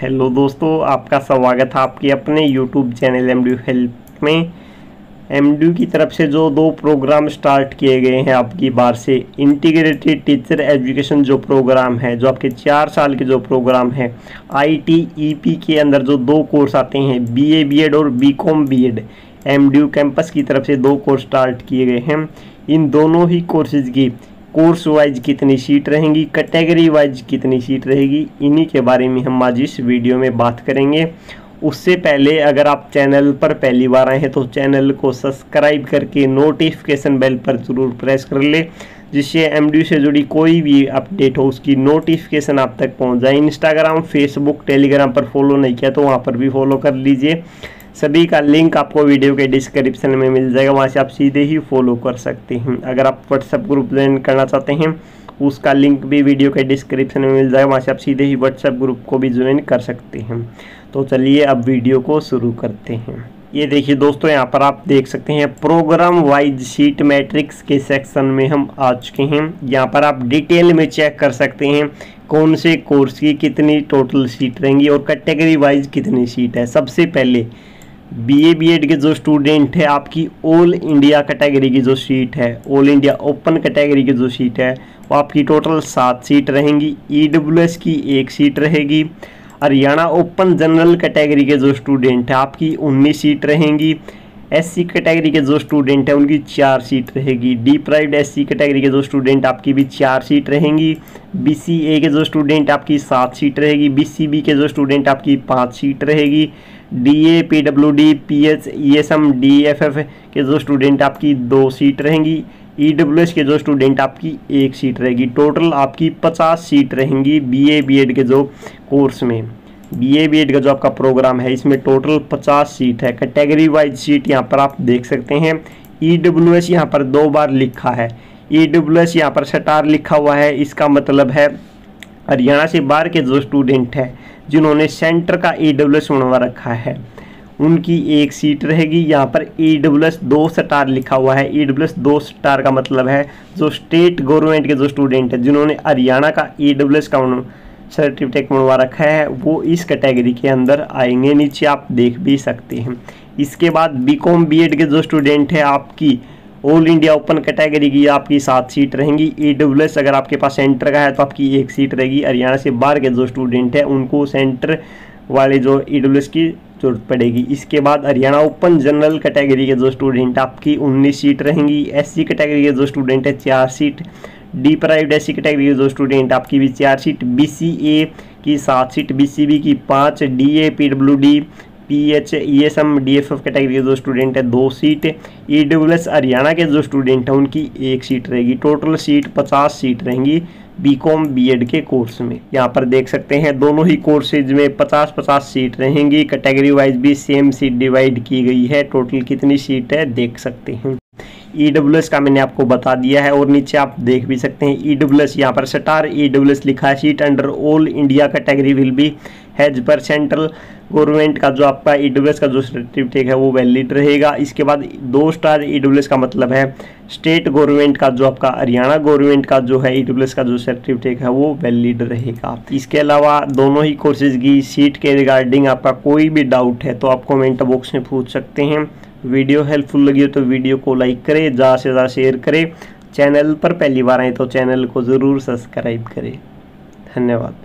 Hello दोस्तों, आपका स्वागत है आपके अपने यूट्यूब चैनल एमडीयू हेल्प में। एमडीयू की तरफ से जो 2 प्रोग्राम स्टार्ट किए गए हैं आपकी बार से, इंटीग्रेटेड टीचर एजुकेशन जो प्रोग्राम है, जो आपके 4 साल के जो प्रोग्राम है, ITEP के अंदर जो 2 कोर्स आते हैं, BA BEd और BCom BEd, एमडीयू कैंपस की तरफ से 2 कोर्स स्टार्ट किए गए हैं। इन दोनों ही कोर्सेज की कोर्स वाइज कितनी सीट रहेंगी, कैटेगरी वाइज कितनी सीट रहेगी, इन्हीं के बारे में हम आज इस वीडियो में बात करेंगे। उससे पहले अगर आप चैनल पर पहली बार आए हैं तो चैनल को सब्सक्राइब करके नोटिफिकेशन बेल पर ज़रूर प्रेस कर ले, जिससे एमडीयू से जुड़ी कोई भी अपडेट हो उसकी नोटिफिकेशन आप तक पहुंच जाए। इंस्टाग्राम, फेसबुक, टेलीग्राम पर फॉलो नहीं किया तो वहां पर भी फॉलो कर लीजिए। सभी का लिंक आपको वीडियो के डिस्क्रिप्शन में मिल जाएगा, वहाँ से आप सीधे ही फॉलो कर सकते हैं। अगर आप व्हाट्सएप ग्रुप ज्वाइन करना चाहते हैं उसका लिंक भी वीडियो के डिस्क्रिप्शन में मिल जाएगा, वहाँ से आप सीधे ही व्हाट्सएप ग्रुप को भी ज्वाइन कर सकते हैं। तो चलिए अब वीडियो को शुरू करते हैं। ये देखिए दोस्तों, यहाँ पर आप देख सकते हैं प्रोग्राम वाइज सीट मैट्रिक्स के सेक्शन में हम आ चुके हैं। यहाँ पर आप डिटेल में चेक कर सकते हैं कौन से कोर्स की कितनी टोटल सीट रहेंगी और कैटेगरी वाइज कितनी सीट है। सबसे पहले BA BEd के जो स्टूडेंट है, आपकी ऑल इंडिया कैटेगरी की जो सीट है, ऑल इंडिया ओपन कैटेगरी की जो सीट है, वो आपकी टोटल 7 सीट रहेंगी। EWS की 1 सीट रहेगी। हरियाणा ओपन जनरल कैटेगरी के जो स्टूडेंट है, आपकी 19 सीट रहेंगी। SC कैटेगरी के जो स्टूडेंट है उनकी 4 सीट रहेगी। डिप्राइव्ड SC कैटेगरी के जो स्टूडेंट आपकी भी 4 सीट रहेंगी। BCA के जो स्टूडेंट आपकी 7 सीट रहेगी। BCB के जो स्टूडेंट आपकी 5 सीट रहेगी। DA PWD PH ESM DFF के जो स्टूडेंट आपकी 2 सीट रहेंगी। EWS के जो स्टूडेंट आपकी 1 सीट रहेगी। टोटल आपकी 50 सीट रहेंगी BA BEd के जो कोर्स में। BA BEd का जो आपका प्रोग्राम है इसमें टोटल 50 सीट है। कैटेगरी वाइज सीट यहाँ पर आप देख सकते हैं। EWS यहाँ पर 2 बार लिखा है। EWS यहाँ पर स्टार लिखा हुआ है, इसका मतलब है हरियाणा से बाहर के जो स्टूडेंट हैं जिन्होंने सेंटर का EWS बनवा रखा है उनकी 1 सीट रहेगी। यहाँ पर EWS 2 स्टार लिखा हुआ है। EWS 2 स्टार का मतलब है जो स्टेट गवर्नमेंट के जो स्टूडेंट हैं जिन्होंने हरियाणा का EWS का सर्टिफिकेट बनवा रखा है वो इस कैटेगरी के अंदर आएंगे। नीचे आप देख भी सकते हैं। इसके बाद BCom BEd के जो स्टूडेंट है, आपकी ऑल इंडिया ओपन कैटेगरी की आपकी 7 सीट रहेंगी। EWS अगर आपके पास सेंटर का है तो आपकी 1 सीट रहेगी। हरियाणा से बाहर के जो स्टूडेंट हैं उनको सेंटर वाले जो EWS की जरूरत पड़ेगी। इसके बाद हरियाणा ओपन जनरल कैटेगरी के जो स्टूडेंट आपकी 19 सीट रहेंगी। SC कैटेगरी के जो स्टूडेंट है 4 सीट। डिप्राइव्ड SC कैटेगरी के जो स्टूडेंट आपकी भी 4 सीट। BCA की 7 सीट। BCB की 5। DA PWD PH ESM DFF category के जो स्टूडेंट है 2 सीट। EWS हरियाणा के जो स्टूडेंट हैं उनकी 1 सीट रहेगी। टोटल सीट 50 सीट रहेंगी BCom BEd के कोर्स में। यहाँ पर देख सकते हैं दोनों ही कोर्सेज में 50-50 सीट रहेंगी। कैटेगरी वाइज भी सेम सीट डिवाइड की गई है। टोटल कितनी सीट है देख सकते हैं। EWS का मैंने आपको बता दिया है और नीचे आप देख भी सकते हैं EWS यहाँ पर स्टार EWS लिखा है। Seat under all India category will be has पर सेंट्रल गवर्नमेंट का जो आपका EWS का जो सर्टिफिकेट है वो वैलिड रहेगा। इसके बाद 2 स्टार EWS का मतलब है स्टेट गवर्नमेंट का जो आपका हरियाणा गवर्नमेंट का जो है EWS का जो सर्टिफिकेट है वो वैलिड रहेगा। इसके अलावा दोनों ही कोर्सेज की सीट के रिगार्डिंग आपका कोई भी डाउट है तो आप कमेंट बॉक्स में पूछ सकते हैं। वीडियो हेल्पफुल लगी हो तो वीडियो को लाइक करें, ज़्यादा से ज़्यादा शेयर करें। चैनल पर पहली बार आए तो चैनल को ज़रूर सब्सक्राइब करें। धन्यवाद।